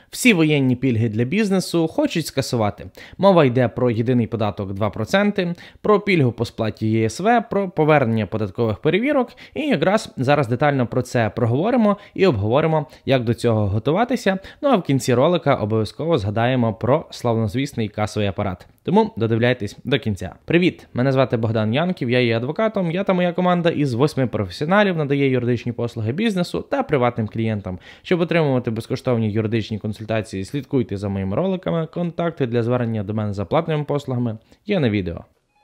Всі воєнні пільги для бізнесу хочуть скасувати. Мова йде про єдиний податок 2%, про пільгу по сплаті ЄСВ, про повернення податкових перевірок. І якраз зараз детально про це проговоримо і обговоримо, як до цього готуватися. Ну а в кінці ролика обов'язково згадаємо про славнозвісний касовий апарат. Тому додивляйтесь до кінця. Привіт! Мене звати Богдан Янків, я є адвокатом, я та моя команда із 8 професіоналів надає юридичні послуги бізнесу та приватним клієнтам. Щоб отримувати безкоштовні юридичні консультації, слідкуйте за моїми роликами, контакти для звернення до мене за платними послугами є на відео.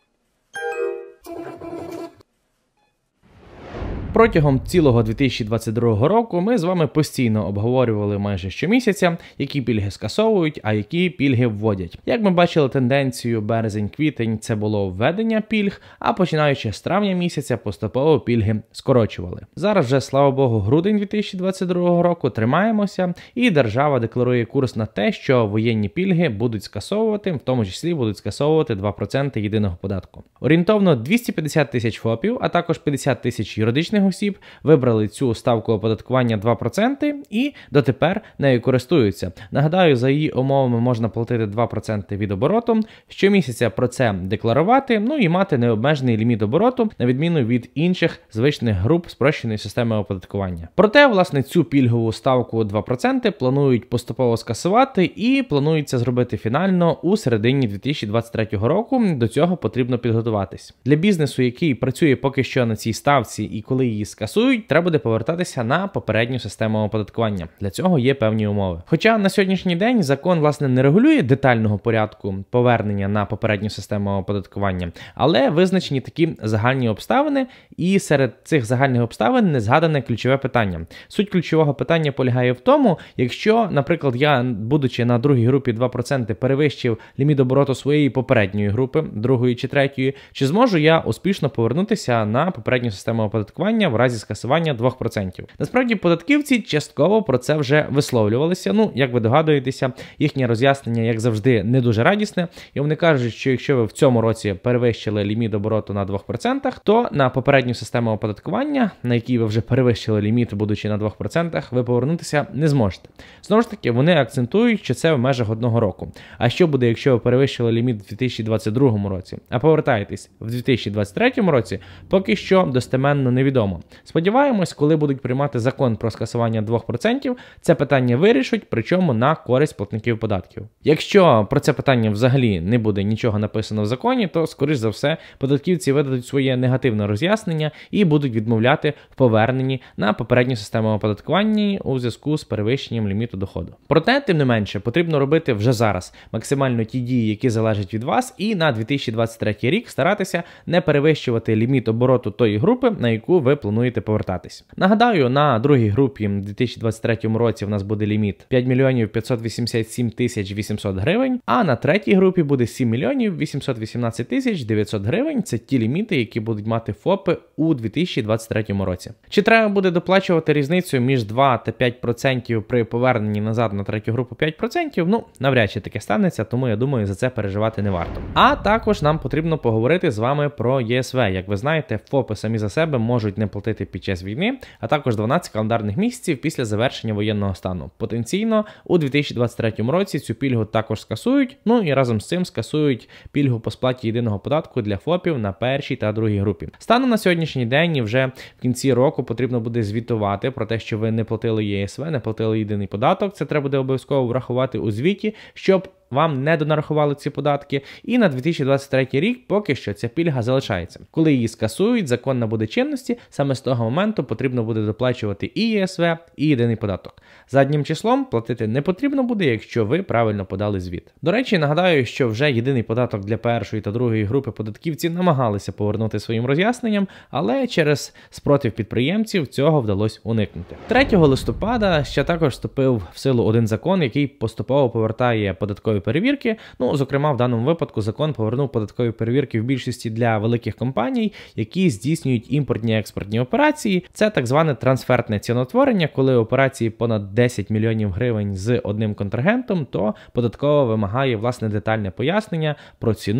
Протягом цілого 2022 року ми з вами постійно обговорювали майже щомісяця, які пільги скасовують, а які пільги вводять. Як ми бачили тенденцію, березень-квітень це було введення пільг, а починаючи з травня місяця поступово пільги скорочували. Зараз вже, слава Богу, грудень 2022 року, тримаємося, і держава декларує курс на те, що воєнні пільги будуть скасовувати, в тому числі будуть скасовувати 2% єдиного податку. Орієнтовно 250 тисяч ФОПів, а також 50 тисяч юридичних осіб вибрали цю ставку оподаткування 2% і дотепер нею користуються. Нагадаю, за її умовами можна платити 2% від обороту, щомісяця про це декларувати, ну і мати необмежений ліміт обороту, на відміну від інших звичних груп спрощеної системи оподаткування. Проте, власне, цю пільгову ставку 2% планують поступово скасувати і планується зробити фінально у середині 2023 року. До цього потрібно підготуватись. Для бізнесу, який працює поки що на цій ставці і коли її скасують, треба буде повертатися на попередню систему оподаткування. Для цього є певні умови. Хоча на сьогоднішній день закон, власне, не регулює детального порядку повернення на попередню систему оподаткування, але визначені такі загальні обставини, і серед цих загальних обставин не згадане ключове питання. Суть ключового питання полягає в тому, якщо, наприклад, я, будучи на другій групі 2%, перевищив ліміт обороту своєї попередньої групи, другої чи третьої, чи зможу я успішно повернутися на попередню систему оподаткування в разі скасування 2%. Насправді, податківці частково про це вже висловлювалися. Ну, як ви догадуєтеся, їхнє роз'яснення, як завжди, не дуже радісне. І вони кажуть, що якщо ви в цьому році перевищили ліміт обороту на 2%, то на попередню систему оподаткування, на якій ви вже перевищили ліміт, будучи на 2%, ви повернутися не зможете. Знову ж таки, вони акцентують, що це в межах одного року. А що буде, якщо ви перевищили ліміт в 2022 році, а повертаєтесь в 2023 році, поки що достеменно невідомо. Сподіваємось, коли будуть приймати закон про скасування 2%, це питання вирішать, причому на користь платників податків. Якщо про це питання взагалі не буде нічого написано в законі, то, скоріш за все, податківці видадуть своє негативне роз'яснення і будуть відмовляти в поверненні на попередню систему оподаткування у зв'язку з перевищенням ліміту доходу. Проте, тим не менше, потрібно робити вже зараз максимально ті дії, які залежать від вас, і на 2023 рік старатися не перевищувати ліміт обороту тої групи, на яку ви плануєте повертатись. Нагадаю, на другій групі в 2023 році в нас буде ліміт 5 мільйонів 587 тисяч 800 гривень, а на третій групі буде 7 мільйонів 818 тисяч 900 гривень. Це ті ліміти, які будуть мати ФОПи у 2023 році. Чи треба буде доплачувати різницю між 2 та 5% при поверненні назад на третю групу 5%? Ну, навряд чи таке станеться, тому я думаю, за це переживати не варто. А також нам потрібно поговорити з вами про ЄСВ. Як ви знаєте, ФОПи самі за себе можуть не платити під час війни, а також 12 календарних місяців після завершення воєнного стану. Потенційно у 2023 році цю пільгу також скасують, ну і разом з цим скасують пільгу по сплаті єдиного податку для ФОПів на першій та другій групі. Станом на сьогоднішній день і вже в кінці року потрібно буде звітувати про те, що ви не платили ЄСВ, не платили єдиний податок. Це треба буде обов'язково врахувати у звіті, щоб вам не донарахували ці податки, і на 2023 рік поки що ця пільга залишається. Коли її скасують, закон набуде чинності, саме з того моменту потрібно буде доплачувати і ЄСВ, і єдиний податок. Заднім числом платити не потрібно буде, якщо ви правильно подали звіт. До речі, нагадаю, що вже єдиний податок для першої та другої групи податківці намагалися повернути своїм роз'ясненням, але через спротив підприємців цього вдалося уникнути. 3 листопада ще також вступив в силу один закон, який поступово повертає податкові перевірки. Ну, зокрема, в даному випадку закон повернув податкові перевірки в більшості для великих компаній, які здійснюють імпортні експортні операції. Це так зване трансфертне ціноутворення, коли операції понад 10 мільйонів гривень з одним контрагентом, то податкова вимагає, власне, детальне пояснення про ціну,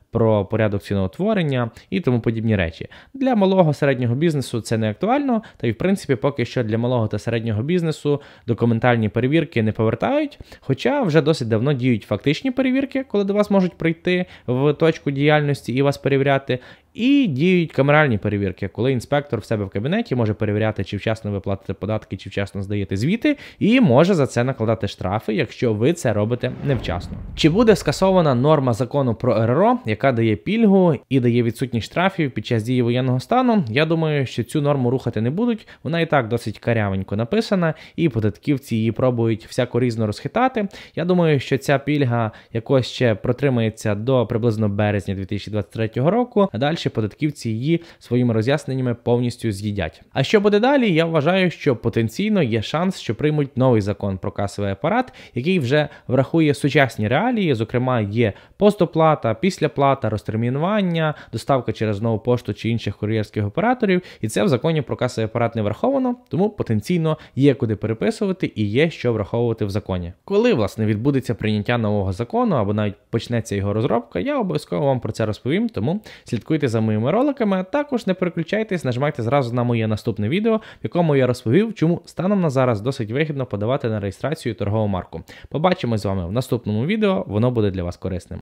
про порядок ціноутворення і тому подібні речі. Для малого середнього бізнесу це не актуально, та й в принципі поки що для малого та середнього бізнесу документальні перевірки не повертають, хоча вже досить давно діють фактичні перевірки, коли до вас можуть прийти в точку діяльності і вас перевіряти. І діють камеральні перевірки, коли інспектор в себе в кабінеті може перевіряти, чи вчасно ви платите податки, чи вчасно здаєте звіти, і може за це накладати штрафи, якщо ви це робите невчасно. Чи буде скасована норма закону про РРО, яка дає пільгу і дає відсутність штрафів під час дії воєнного стану? Я думаю, що цю норму рухати не будуть, вона і так досить карявенько написана, і податківці її пробують всяко різно розхитати. Я думаю, що ця пільга якось ще протримається до приблизно березня 2023 року, а далі податківці її своїми роз'ясненнями повністю з'їдять. А що буде далі? Я вважаю, що потенційно є шанс, що приймуть новий закон про касовий апарат, який вже врахує сучасні реалії, зокрема є постоплата, післяплата, розтермінування, доставка через нову пошту чи інших кур'єрських операторів, і це в законі про касовий апарат не враховано, тому потенційно є куди переписувати і є що враховувати в законі. Коли, власне, відбудеться прийняття нового закону або навіть почнеться його розробка, я обов'язково вам про це розповім, тому слідкуйте за моїми роликами, а також не переключайтесь, нажимайте зразу на моє наступне відео, в якому я розповів, чому станом на зараз досить вигідно подавати на реєстрацію торгову марку. Побачимось з вами в наступному відео, воно буде для вас корисним.